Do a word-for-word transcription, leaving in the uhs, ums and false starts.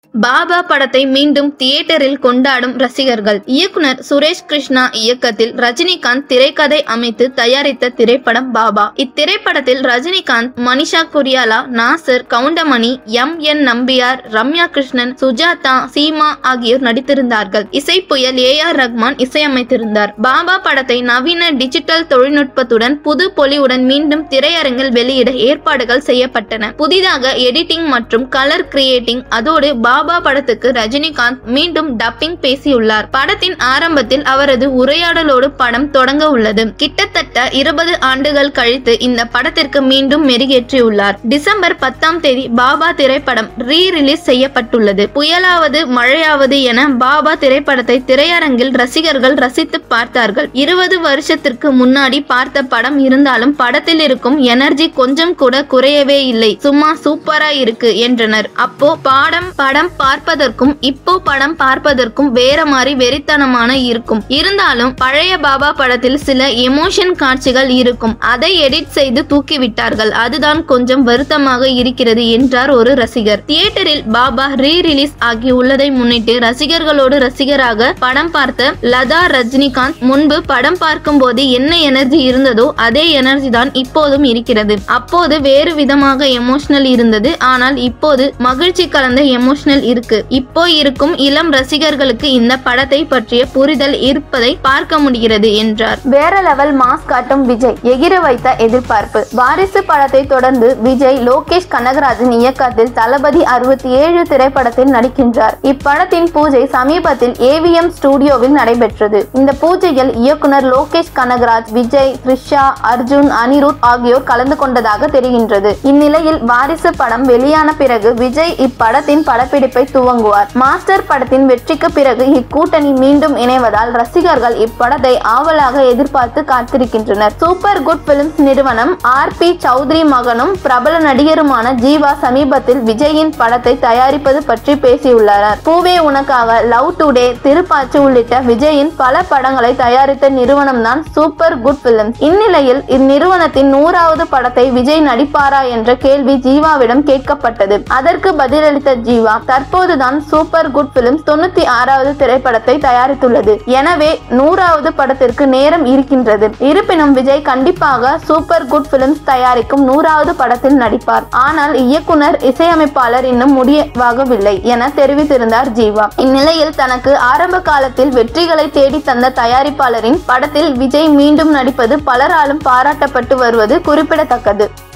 பாபா படத்தை மீண்டும் தியேட்டரில் கொண்டாடும் ரசிகர்கள். இயக்குனர் சுரேஷ் கிருஷ்ணா இயக்கத்தில் ரஜினிகாந்த் திரைக்கதை அமைத்து தயாரித்த திரைப்படம் பாபா. இத்திரைப்படத்தில் ரஜினிகாந்த், மனிஷா கொய்ராலா, நாசர், கவுண்டமணி, எம் என் நம்பியார், ரம்யா கிருஷ்ணன், சுஜாதா, சீமா ஆகியோர் நடித்திருந்தார்கள். இசை புயல் ஏ ஆர் ரஹ்மான் இசையமைத்திருந்தார். பாபா படத்தை நவீன டிஜிட்டல் தொழில்நுட்பத்துடன் புது பொலிவுடன் மீண்டும் திரையரங்கில் வெளியிட ஏற்பாடுகள் செய்யப்பட்டன. புதிதாக எடிட்டிங் மற்றும் கலர் கிரியேட்டிங், அதோடு பாபா படத்துக்கு ரஜினிகாந்த் மீண்டும் டப்பிங் பேசியுள்ளார். படத்தின் ஆரம்பத்தில் அவரது உரையாடலோடு படம் தொடங்க உள்ளது. கிட்டத்தட்ட இருபது ஆண்டுகள் கழித்து இந்த படத்திற்கு மீண்டும் மெருகேற்றியுள்ளார். டிசம்பர் பத்தாம் தேதி பாபா திரைப்படம் ரீ ரிலீஸ் செய்யப்பட்டுள்ளது. புயலாவது மழையாவது என பாபா திரைப்படத்தை திரையரங்கில் ரசிகர்கள் ரசித்து பார்த்தார்கள். இருபது வருஷத்திற்கு முன்னாடி பார்த்த படம் இருந்தாலும் படத்தில் இருக்கும் எனர்ஜி கொஞ்சம் கூட குறையவே இல்லை, சும்மா சூப்பரா இருக்கு என்றனர். அப்போ பாடம் படம் பார்ப்பதற்கும் இப்போ படம் பார்ப்பதற்கும் வேற மாதிரி வெறித்தனமான இருக்கும். இருந்தாலும் பழைய பாபா படத்தில் சில எமோஷன் காட்சிகள் இருக்கும், அதை எடிட் செய்து தூக்கிவிட்டார்கள். அதுதான் கொஞ்சம் வருத்தமாக இருக்கிறது என்றார் ஒரு ரசிகர். தியேட்டரில் பாபா ரீ ரிலீஸ் ஆகி உள்ளதை முன்னிட்டு ரசிகர்களோடு ரசிகராக படம் பார்த்த லதா ரஜினிகாந்த், முன்பு படம் பார்க்கும் போது என்ன எனர்ஜி இருந்ததோ அதே எனர்ஜி தான் இப்போதும் இருக்கிறது. அப்போது வேறு விதமாக எமோஷனல் இருந்தது, ஆனால் இப்போது மகிழ்ச்சி கலந்த எமோஷனல் இருக்கு. இப்போ இருக்கும் இளம் ரசிகர்களுக்கு இந்த படத்தை பற்றிய புரிதல் இருப்பதை பார்க்க முடிகிறது என்றார். வேற லெவல் மாஸ் காட்டும் விஜய், எகிர வைத்த எதிர்பார்ப்பு. வாரிசு படத்தை தொடர்ந்து விஜய் லோகேஷ் கனகராஜின் இயக்கத்தில் தளபதி அறுபத்தி ஏழு திரைப்படத்தில் நடிக்கின்றார். இப்படத்தின் பூஜை சமீபத்தில் ஏ வி எம் ஸ்டுடியோவில் நடைபெற்றது. இந்த பூஜையில் இயக்குனர் லோகேஷ் கனகராஜ், விஜய், த்ரிஷா, அர்ஜுன், அனிருத் ஆகியோர் கலந்து கொண்டதாக தெரிகின்றது. இந்நிலையில் வாரிசு படம் வெளியான பிறகு விஜய் இப்படத்தின் படப்பிடிப்பை துவங்குவார். மாஸ்டர் படத்தின் வெற்றிக்கு பிறகு இக்கூட்டணி மீண்டும் இணைவதால் ரசிகர்கள் இப்படத்தை ஆவலாக எதிர்பார்த்து காத்திருக்கின்றனர். சூப்பர் குட் பிலிம்ஸ் நிறுவனம் ஆர் பி சௌத்ரி மகனும் பிரபல நடிகருமான ஜீவா சமீபத்தில் விஜயின் படத்தை தயாரிப்பது பற்றி பேசியுள்ளனர். பூவே உனக்காக, லவ் டுடே, திருப்பாச்சி உள்ளிட்ட விஜயின் பல படங்களை தயாரித்த நிறுவனம் தான் சூப்பர் குட் பிலிம்ஸ். இந்நிலையில் இந்நிறுவனத்தின் நூறாவது படத்தை விஜய் நடிப்பாரா என்ற கேள்வி ஜீவாவிடம் கேட்கப்பட்டது. அதற்கு பதிலளித்த ஜீவா, தற்போதுதான் சூப்பர் குட் பிலிம்ஸ் தொண்ணூத்தி ஆறாவது திரைப்படத்தை தயாரித்துள்ளது. எனவே நூறாவது படத்திற்கு நேரம் இருக்கின்றது. இருப்பினும் விஜய் கண்டிப்பாக சூப்பர் குட் பிலிம்ஸ் தயாரிக்கும் நூறாவது படத்தில் நடிப்பார். ஆனால் இயக்குனர், இசையமைப்பாளர் இன்னும் முடிவாகவில்லை என தெரிவித்திருந்தார் ஜீவா. இந்நிலையில் தனக்கு ஆரம்ப காலத்தில் வெற்றிகளை தேடி தந்த தயாரிப்பாளரின் படத்தில் விஜய் மீண்டும் நடிப்பது பலராலும் பாராட்டப்பட்டு வருவது குறிப்பிடத்தக்கது.